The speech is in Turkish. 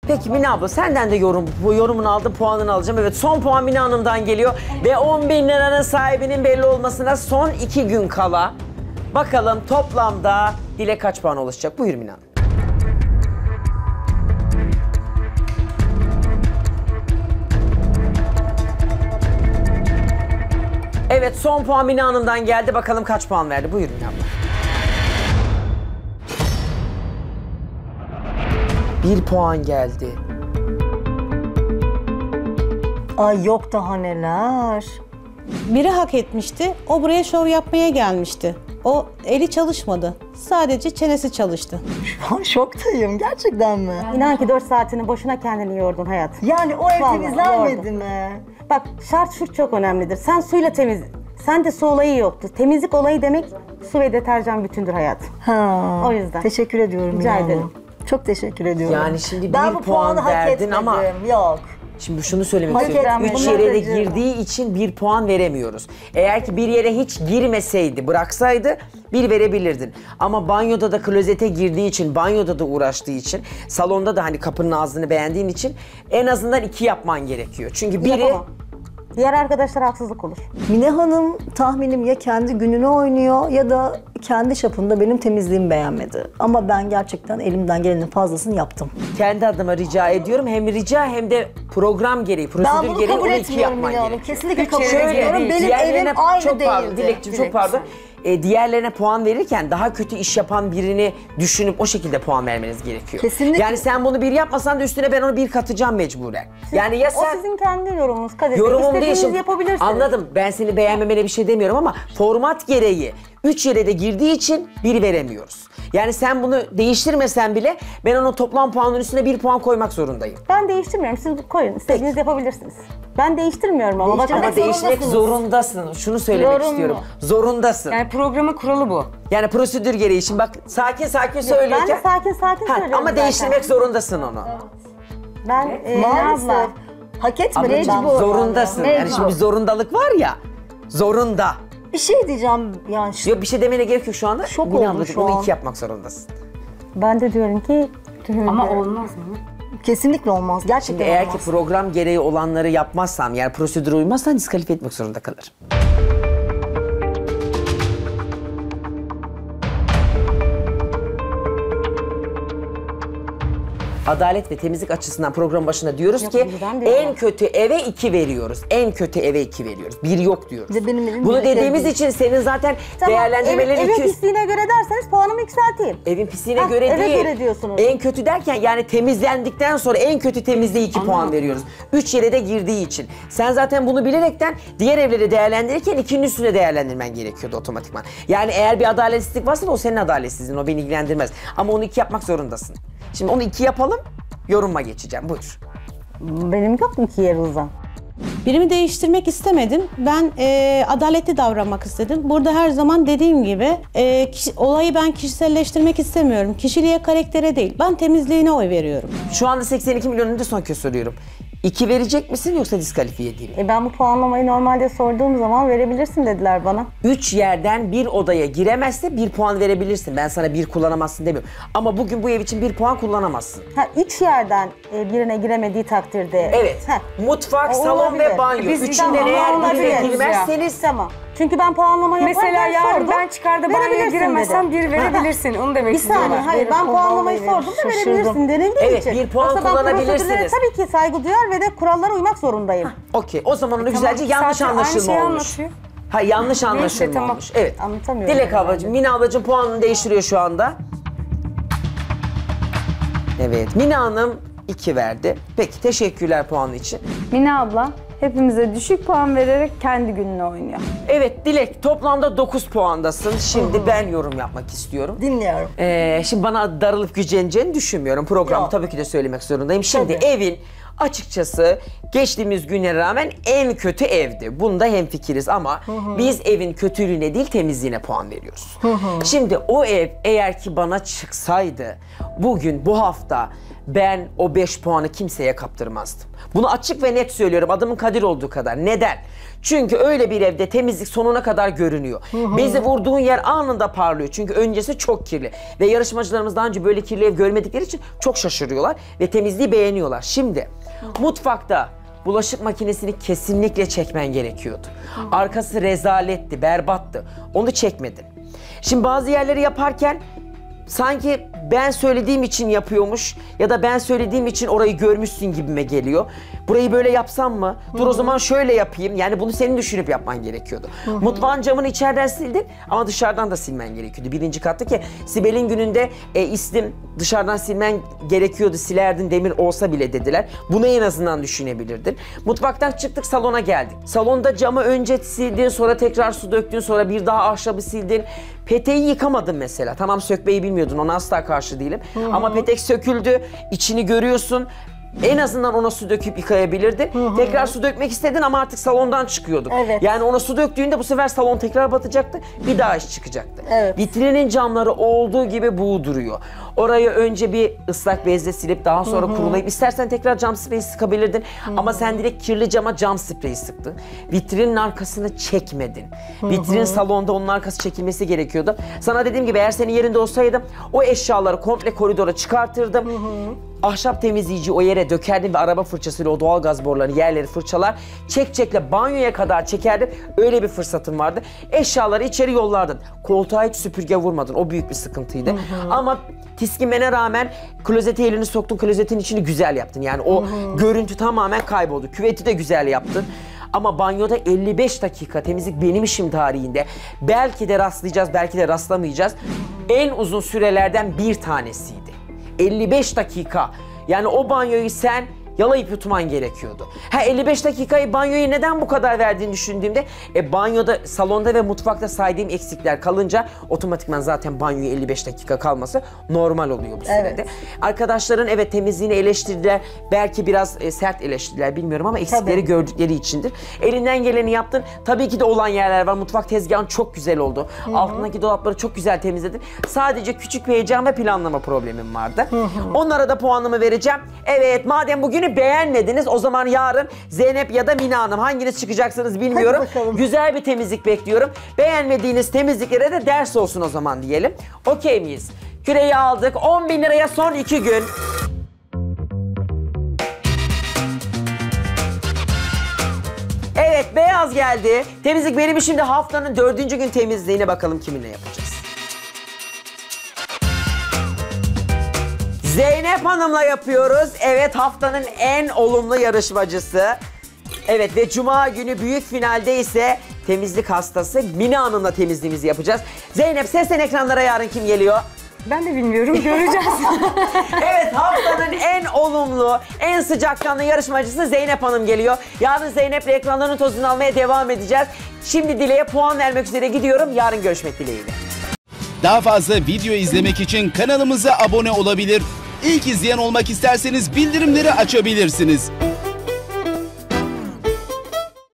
Peki Mine abla senden de bu yorumunu aldım, puanını alacağım. Evet, son puan Mine Hanım'dan geliyor. Ve 10.000 liranın sahibinin belli olmasına son 2 gün kala. Bakalım toplamda Dilek kaç puan ulaşacak? Buyur Mine Hanım. Evet, son puan Mine Hanım'dan geldi. Bakalım kaç puan verdi? Buyur Mine abla. 1 puan geldi. Ay yok daha neler. Biri hak etmişti. O buraya şov yapmaya gelmişti. O eli çalışmadı. Sadece çenesi çalıştı. Şu an şoktayım. Gerçekten mi? İnan ki 4 saatini boşuna kendini yordun hayat. Yani o ev Vallahi temizlenmedi yordum. mi? Bak şart şurt çok önemlidir. Sen suyla temiz. Sen de su olayı yoktu. Temizlik olayı demek su ve deterjan bütündür hayat. Ha. O yüzden. Teşekkür ediyorum. Rica Mine Hanım. ederim. Çok teşekkür ediyorum. Yani şimdi ben bir bu puan puanı hak verdin etmedim. ama- Yok. Şimdi şunu söylemek Hak istiyorum. etmedim. 3 yere de Bunlar da girdiği için 1 puan veremiyoruz. Eğer ki bir yere hiç girmeseydi, bıraksaydı 1 verebilirdin. Ama banyoda da klozete girdiği için, banyoda da uğraştığı için, salonda da hani kapının ağzını beğendiğin için en azından 2 yapman gerekiyor. Çünkü biri... Yapamam. Diğer arkadaşlara haksızlık olur. Mine Hanım tahminim ya kendi gününü oynuyor ya da kendi çapında benim temizliğimi beğenmedi. Ama ben gerçekten elimden gelenin fazlasını yaptım. Kendi adıma rica ediyorum. Hem rica hem de program gereği, Ben prosedür bunu gereği kabul onu 2 etmiyorum yapman Mine Hanım. gerekiyor. Kesinlikle kabul Şöyle, etmiyorum. Benim diğerlerine evim aynı çok pardon, değildi. Dilekciğim çok pardon. Diğerlerine puan verirken daha kötü iş yapan birini düşünüp o şekilde puan vermeniz gerekiyor. Kesinlikle. Yani sen bunu 1 yapmasan da üstüne ben onu 1 katacağım mecburen. Yani ya O sen... sizin kendi yorumunuz Kadir Bey. Yorumum değil İstediğinizi şimdi. yapabilirsiniz. Anladım. Ben seni beğenmemene bir şey demiyorum ama format gereği 3 yere de girdiği için 1 veremiyoruz. Yani sen bunu değiştirmesen bile ben onun toplam puanının üstüne 1 puan koymak zorundayım. Ben değiştirmiyorum. Siz koyun. İstediğinizi yapabilirsiniz. Ben değiştirmiyorum ama bakın. Ama değişmek zorundasın. Şunu söylemek Zorunlu. istiyorum. Zorundasın. Yani programın kuralı bu. Yani prosedür gereği. Şimdi bak sakin sakin söylüyorken... Ben de sakin sakin Ha, söylüyorum ama zaten. değiştirmek zorundasın onu. Ben Maalesef. abla. Hak etmedim. Ablacığım, zorundasın. Yani şimdi bir zorundalık var ya. Zorunda. Bir şey diyeceğim yani. Yok bir şey demene gerek yok şu anda. Şok Mine oldum ablacığım, şu onu an. 2 yapmak zorundasın. Ben de diyorum ki Ama olmaz mı? Kesinlikle olmaz. Şimdi Gerçekten eğer olmaz. ki program gereği olanları yapmazsam, yani prosedüre uymazsan diskalifiye etmek zorunda kalırım. Adalet ve temizlik açısından program başında diyoruz Yok, ki bizden diyorlar. en kötü eve 2 veriyoruz. En kötü eve 2 veriyoruz. 1 yok diyoruz. Bir de benim evim Bunu bir de dediğimiz değil. için senin zaten tamam, değerlendirmelerin evin 200... pisliğine göre derseniz puanımı yükselteyim. Evin pisliğine Ha, göre eve değil. göre diyorsunuz. En kötü derken yani temizlendikten sonra en kötü temizliğe 2 puan veriyoruz. 3 yere de girdiği için. Sen zaten bunu bilerekten diğer evleri değerlendirirken 2'nin üstüne değerlendirmen gerekiyordu otomatikman. Yani eğer bir adaletsizlik varsa da o senin adaletsizliğin, o beni ilgilendirmez. Ama onu 2 yapmak zorundasın. Şimdi onu 2 yapalım, yoruma geçeceğim. Buyur. Benim yok mu ki yer uzan? Birimi değiştirmek istemedim. Ben adaletli davranmak istedim. Burada her zaman dediğim gibi olayı ben kişiselleştirmek istemiyorum. Kişiliğe, karaktere değil. Ben temizliğine oy veriyorum. Şu anda 82 milyon önünde son kez soruyorum. 2 verecek misin yoksa diskalifiye edeyim mi? Ben bu puanlamayı normalde sorduğum zaman verebilirsin dediler bana. 3 yerden bir odaya giremezse 1 puan verebilirsin. Ben sana 1 kullanamazsın demiyorum. Ama bugün bu ev için 1 puan kullanamazsın. 3 yerden birine giremediği takdirde. Evet. Heh. Mutfak, O salon olabilir. ve banyo. Biz Üçünden tamam, eğer olabilir. birine girmezseniz Tamam. Çünkü ben puanlama yaparken Mesela yarın sordum. ben çıkarda banyoya verebilirsin giremezsem dedi. 1 verebilirsin. Onu demek Bir saniye, istiyorlar. hayır ben puanlamayı sordum da Şaşırdım. verebilirsin denildiği Evet, için. 1 puan Yoksa ben kullanabilirsiniz. prosedürlere tabii ki saygı duyar ve de kurallara uymak zorundayım. okey. O zaman onu güzelce yanlış Zaten aynı anlaşılma şeyi olmuş. anlatıyor. Ha yanlış anlaşılma tamam. olmuş. Evet. Anlatamıyorum. Dilek ablacığım, Mine ablacığım puanını değiştiriyor şu anda. Evet, Mine Hanım 2 verdi. Peki, teşekkürler puanı için. Mine abla hepimize düşük puan vererek kendi gününü oynuyor. Evet, Dilek toplamda 9 puandasın. Şimdi ben yorum yapmak istiyorum. Dinliyorum. Şimdi bana darılıp güceneceğini düşünmüyorum. Programı Yok. tabii ki de söylemek zorundayım. Şimdi Tabii. evin açıkçası geçtiğimiz günlere rağmen en kötü evdi. Bunda hemfikiriz ama biz evin kötülüğüne değil temizliğine puan veriyoruz. Şimdi o ev eğer ki bana çıksaydı bugün bu hafta ben o 5 puanı kimseye kaptırmazdım. Bunu açık ve net söylüyorum adamın Kadir olduğu kadar. Neden? Çünkü öyle bir evde temizlik sonuna kadar görünüyor. Bezi vurduğun yer anında parlıyor. Çünkü öncesi çok kirli. Ve yarışmacılarımız daha önce böyle kirli ev görmedikleri için çok şaşırıyorlar. Ve temizliği beğeniyorlar. Şimdi mutfakta bulaşık makinesini kesinlikle çekmen gerekiyordu. Arkası rezaletti, berbattı. Onu çekmedin. Şimdi bazı yerleri yaparken sanki ben söylediğim için yapıyormuş ya da ben söylediğim için orayı görmüşsün gibime geliyor. Burayı böyle yapsam mı? Dur o zaman şöyle yapayım. Yani bunu senin düşünüp yapman gerekiyordu. Mutfağın camını içeriden sildin ama dışarıdan da silmen gerekiyordu. Birinci katta ki Sibel'in gününde istim dışarıdan silmen gerekiyordu. Silerdin demir olsa bile dediler. Bunu en azından düşünebilirdin. Mutfaktan çıktık salona geldik. Salonda camı önce sildin sonra tekrar su döktün sonra bir daha ahşabı sildin. Peteği yıkamadın mesela. Tamam sökmeyi bilmiyordun ona asla karşı değilim. Ama petek söküldü. İçini görüyorsun. En azından ona su döküp yıkayabilirdin. Tekrar su dökmek istedin ama artık salondan çıkıyorduk. Evet. Yani ona su döktüğünde bu sefer salon tekrar batacaktı. Bir daha iş çıkacaktı. Evet. Vitrinin camları olduğu gibi buğu duruyor. Orayı önce bir ıslak bezle silip daha sonra kurulayıp istersen tekrar cam spreyi sıkabilirdin. Ama sen direkt kirli cama cam spreyi sıktın. Vitrinin arkasını çekmedin. Vitrinin salonda onun arkası çekilmesi gerekiyordu. Sana dediğim gibi eğer senin yerinde olsaydım o eşyaları komple koridora çıkartırdım. Ahşap temizleyici o yere dökerdim ve araba fırçasıyla o doğalgaz borularını yerleri fırçalar. Çekçekle banyoya kadar çekerdim. Öyle bir fırsatım vardı. Eşyaları içeri yollardın. Koltuğa hiç süpürge vurmadın. O büyük bir sıkıntıydı. Ama tiskimene rağmen klozete elini soktun. Klozetin içini güzel yaptın. Yani o görüntü tamamen kayboldu. Küveti de güzel yaptın. Ama banyoda 55 dakika temizlik benim işim tarihinde. Belki de rastlayacağız, belki de rastlamayacağız. En uzun sürelerden bir tanesiydi. 55 dakika. Yani o banyoyu sen yalayıp yutman gerekiyordu. 55 dakikayı banyoyu neden bu kadar verdiğini düşündüğümde banyoda, salonda ve mutfakta saydığım eksikler kalınca otomatikman zaten banyoyu 55 dakika kalması normal oluyor bu sürede. Evet. Arkadaşların evet temizliğini eleştirdiler. Belki biraz sert eleştirdiler bilmiyorum ama eksikleri gördükleri içindir. Elinden geleni yaptın. Tabii ki de olan yerler var. Mutfak tezgahın çok güzel oldu. Altındaki dolapları çok güzel temizledin. Sadece küçük bir heyecan ve planlama problemim vardı. Onlara da puanımı vereceğim. Evet madem bugünü beğenmediniz o zaman yarın Zeynep ya da Mina Hanım hanginiz çıkacaksınız bilmiyorum. Güzel bir temizlik bekliyorum. Beğenmediğiniz temizliklere de ders olsun o zaman diyelim. Okey miyiz? Küreyi aldık. 10.000 liraya son 2 gün. Evet beyaz geldi. Temizlik benim şimdi haftanın 4. gün temizliğine bakalım kiminle yapacağız. Zeynep Hanım'la yapıyoruz. Evet haftanın en olumlu yarışmacısı. Evet ve Cuma günü büyük finalde ise temizlik hastası Mina Hanım'la temizliğimizi yapacağız. Zeynep seslen ekranlara yarın kim geliyor? Ben de bilmiyorum, göreceğiz. Evet haftanın en olumlu, en sıcakkanlı yarışmacısı Zeynep Hanım geliyor. Yarın Zeynep'le ekranların tozunu almaya devam edeceğiz. Şimdi Dile'ye puan vermek üzere gidiyorum. Yarın görüşmek dileğiyle. Daha fazla video izlemek için kanalımıza abone olabilir. İlk izleyen olmak isterseniz bildirimleri açabilirsiniz.